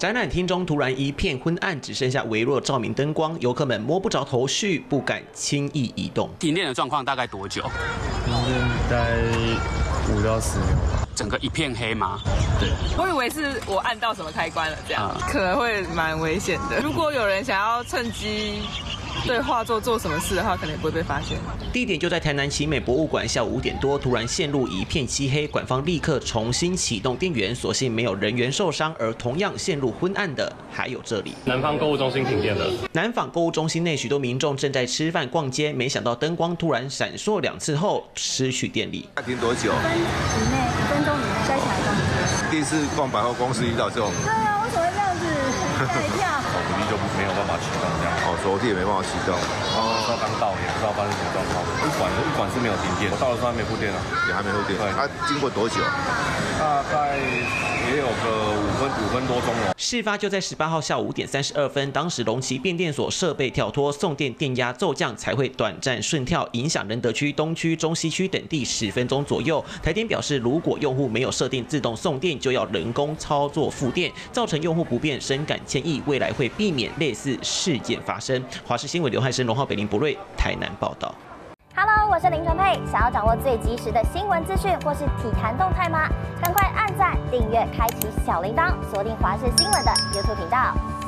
展览厅中突然一片昏暗，只剩下微弱照明灯光，游客们摸不着头绪，不敢轻易移动。 停电的状况大概多久？ 停电大概5到10秒吧。 整个一片黑吗？ 对， 我以为是我按到什么开关了，这样、可能会蛮危险的。如果有人想要趁机对画作做什么事的话，可能也不会被发现。 地点就在台南奇美博物馆，下午5点多，突然陷入一片漆黑，馆方立刻重新启动电源，所幸没有人员受伤。而同样陷入昏暗的还有这里， 南方购物中心停电了。 南纺购物中心内许多民众正在吃饭逛街，没想到灯光突然闪烁2次后失去电力。 停多久 1分钟以内再起来逛街。 第一次逛百货公司遇到这种。 对啊，为什么会这样子？吓一跳。 手机就没有办法启动这样。 手机也没办法启动。 那刚到也不知道发生什么状况。一馆是没有停电，我到的时候还没复电啊， 也还没复电。它经过多久？ 大概也有个5分多钟哦。 事发就在18号下午5点32分，当时龙崎变电所设备跳脱，送电电压骤降，才会短暂顺跳，影响仁德区、东区、中西区等地10分钟左右。台电表示，如果用户没有设定自动送电，就要人工操作复电，造成用户不便，深感歉意，未来会避免类似事件发生。华视新闻刘汉生、荣浩、北林博瑞台南报道。 Hello， 我是林纯佩。想要掌握最及时的新闻资讯或是体坛动态吗？赶快按赞、订阅、开启小铃铛，锁定华视新闻的 YouTube 频道。